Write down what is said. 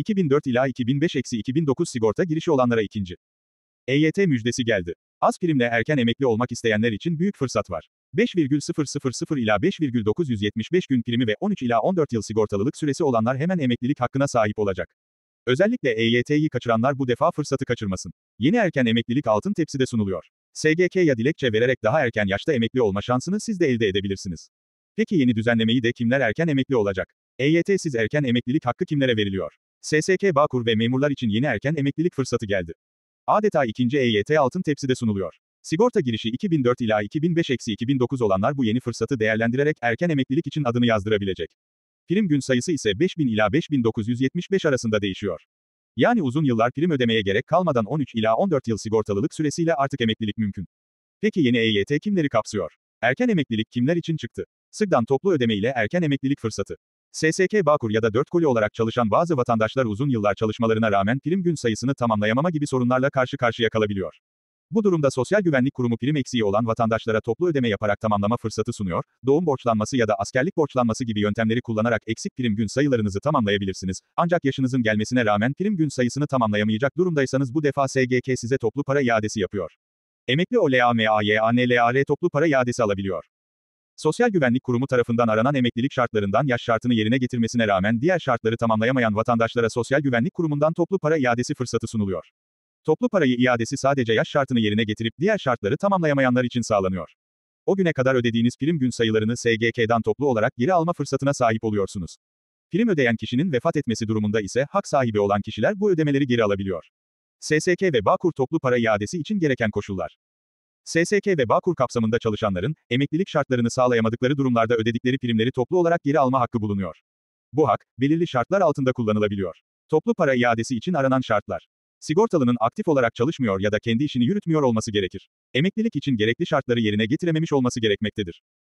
2004 ila 2005-2009 sigorta girişi olanlara ikinci EYT müjdesi geldi. Az primle erken emekli olmak isteyenler için büyük fırsat var. 5,000 ila 5,975 gün primi ve 13 ila 14 yıl sigortalılık süresi olanlar hemen emeklilik hakkına sahip olacak. Özellikle EYT'yi kaçıranlar bu defa fırsatı kaçırmasın. Yeni erken emeklilik altın tepside sunuluyor. SGK'ya dilekçe vererek daha erken yaşta emekli olma şansını siz de elde edebilirsiniz. Peki yeni düzenlemeyi de kimler erken emekli olacak? EYT'siz erken emeklilik hakkı kimlere veriliyor? SSK Bağkur ve memurlar için yeni erken emeklilik fırsatı geldi. Adeta ikinci EYT altın tepside sunuluyor. Sigorta girişi 2004 ila 2005-2009 olanlar bu yeni fırsatı değerlendirerek erken emeklilik için adını yazdırabilecek. Prim gün sayısı ise 5000 ila 5975 arasında değişiyor. Yani uzun yıllar prim ödemeye gerek kalmadan 13 ila 14 yıl sigortalılık süresiyle artık emeklilik mümkün. Peki yeni EYT kimleri kapsıyor? Erken emeklilik kimler için çıktı? SGK'dan toplu ödeme ile erken emeklilik fırsatı. SSK Bağkur ya da 4 koli olarak çalışan bazı vatandaşlar uzun yıllar çalışmalarına rağmen prim gün sayısını tamamlayamama gibi sorunlarla karşı karşıya kalabiliyor. Bu durumda Sosyal Güvenlik Kurumu prim eksiği olan vatandaşlara toplu ödeme yaparak tamamlama fırsatı sunuyor, doğum borçlanması ya da askerlik borçlanması gibi yöntemleri kullanarak eksik prim gün sayılarınızı tamamlayabilirsiniz, ancak yaşınızın gelmesine rağmen prim gün sayısını tamamlayamayacak durumdaysanız bu defa SGK size toplu para iadesi yapıyor. Emekli OLAMAYANLAR toplu para iadesi alabiliyor. Sosyal Güvenlik Kurumu tarafından aranan emeklilik şartlarından yaş şartını yerine getirmesine rağmen diğer şartları tamamlayamayan vatandaşlara Sosyal Güvenlik Kurumu'ndan toplu para iadesi fırsatı sunuluyor. Toplu parayı iadesi sadece yaş şartını yerine getirip diğer şartları tamamlayamayanlar için sağlanıyor. O güne kadar ödediğiniz prim gün sayılarını SGK'dan toplu olarak geri alma fırsatına sahip oluyorsunuz. Prim ödeyen kişinin vefat etmesi durumunda ise hak sahibi olan kişiler bu ödemeleri geri alabiliyor. SSK ve Bağkur toplu para iadesi için gereken koşullar. SSK ve Bağkur kapsamında çalışanların, emeklilik şartlarını sağlayamadıkları durumlarda ödedikleri primleri toplu olarak geri alma hakkı bulunuyor. Bu hak, belirli şartlar altında kullanılabiliyor. Toplu para iadesi için aranan şartlar. Sigortalının aktif olarak çalışmıyor ya da kendi işini yürütmüyor olması gerekir. Emeklilik için gerekli şartları yerine getirememiş olması gerekmektedir.